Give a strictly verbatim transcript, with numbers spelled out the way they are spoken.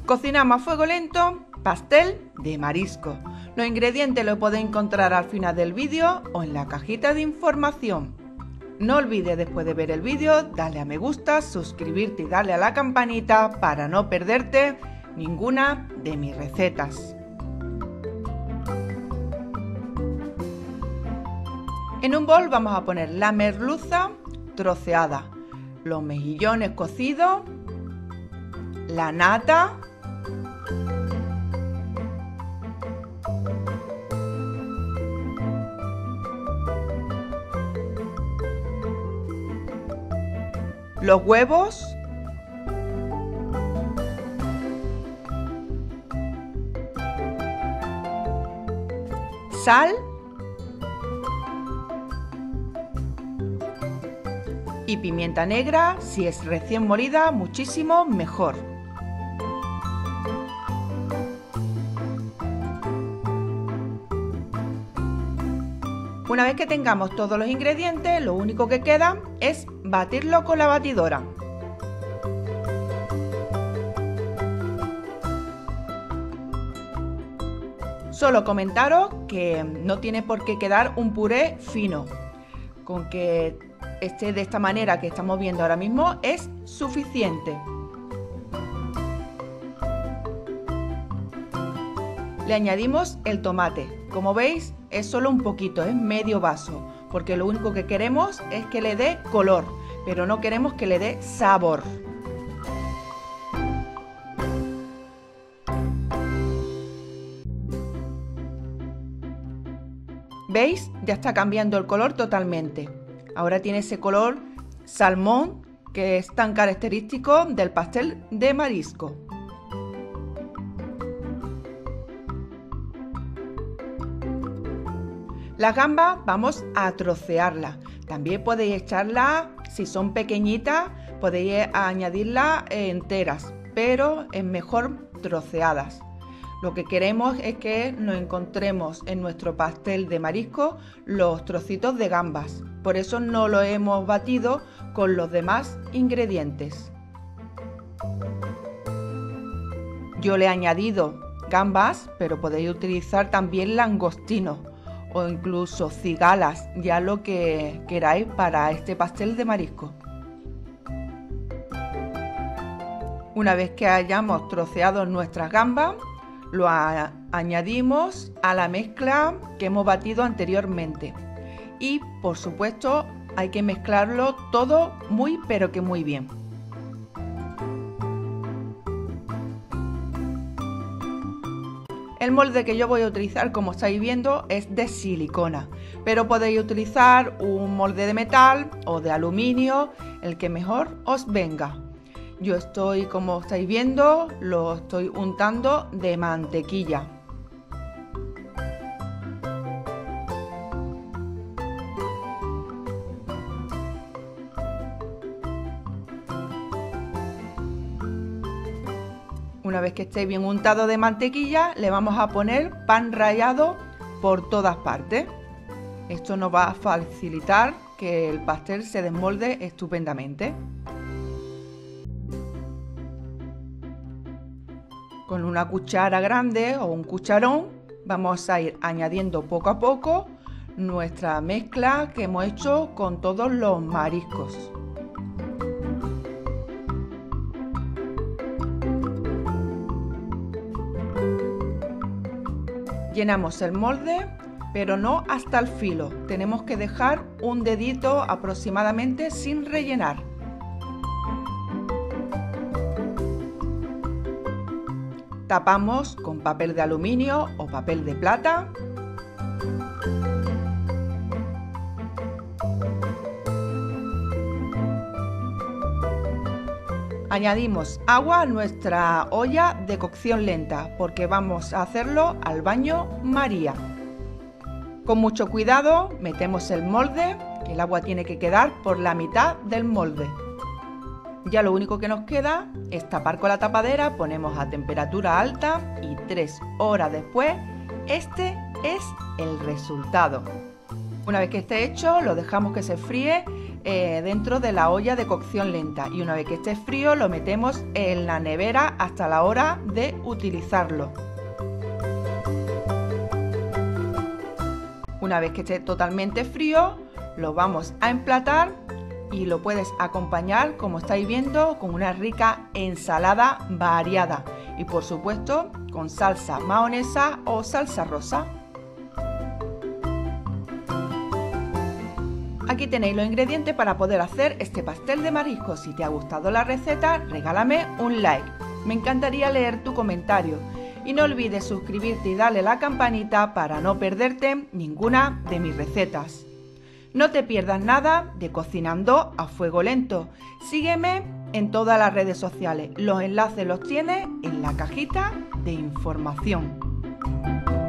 Cocinamos a fuego lento pastel de marisco. Los ingredientes los podéis encontrar al final del vídeo o en la cajita de información. No olvides después de ver el vídeo darle a me gusta, suscribirte y darle a la campanita para no perderte ninguna de mis recetas. En un bol vamos a poner la merluza troceada, los mejillones cocidos, la nata, los huevos, sal y pimienta negra, si es recién molida, muchísimo mejor. Una vez que tengamos todos los ingredientes, lo único que queda es batirlo con la batidora. Solo comentaros que no tiene por qué quedar un puré fino. Con que esté de esta manera que estamos viendo ahora mismo es suficiente. Le añadimos el tomate. Como veis, es solo un poquito, es medio vaso, porque lo único que queremos es que le dé color, pero no queremos que le dé sabor. ¿Veis? Ya está cambiando el color totalmente. Ahora tiene ese color salmón que es tan característico del pastel de marisco. Las gambas vamos a trocearlas. También podéis echarlas, si son pequeñitas, podéis añadirlas enteras, pero es mejor troceadas. Lo que queremos es que nos encontremos en nuestro pastel de marisco los trocitos de gambas. Por eso no lo hemos batido con los demás ingredientes. Yo le he añadido gambas, pero podéis utilizar también langostinos o incluso cigalas, ya lo que queráis para este pastel de marisco. Una vez que hayamos troceado nuestras gambas, lo a añadimos a la mezcla que hemos batido anteriormente. Y por supuesto hay que mezclarlo todo muy pero que muy bien. El molde que yo voy a utilizar, como estáis viendo, es de silicona, pero podéis utilizar un molde de metal o de aluminio, el que mejor os venga. Yo estoy, como estáis viendo, lo estoy untando de mantequilla. Una vez que esté bien untado de mantequilla, le vamos a poner pan rallado por todas partes. Esto nos va a facilitar que el pastel se desmolde estupendamente. Con una cuchara grande o un cucharón vamos a ir añadiendo poco a poco nuestra mezcla que hemos hecho con todos los mariscos. Llenamos el molde, pero no hasta el filo. Tenemos que dejar un dedito aproximadamente sin rellenar. Tapamos con papel de aluminio o papel de plata. Añadimos agua a nuestra olla de cocción lenta porque vamos a hacerlo al baño María. Con mucho cuidado metemos el molde, que el agua tiene que quedar por la mitad del molde. Ya lo único que nos queda es tapar con la tapadera, ponemos a temperatura alta y tres horas después este es el resultado. Una vez que esté hecho lo dejamos que se fríe eh, dentro de la olla de cocción lenta y una vez que esté frío lo metemos en la nevera hasta la hora de utilizarlo. Una vez que esté totalmente frío lo vamos a emplatar y lo puedes acompañar, como estáis viendo, con una rica ensalada variada y por supuesto con salsa mahonesa o salsa rosa. Aquí tenéis los ingredientes para poder hacer este pastel de mariscos. Si te ha gustado la receta, regálame un like. Me encantaría leer tu comentario. Y no olvides suscribirte y darle a la campanita para no perderte ninguna de mis recetas. No te pierdas nada de Cocinando a Fuego Lento. Sígueme en todas las redes sociales. Los enlaces los tienes en la cajita de información.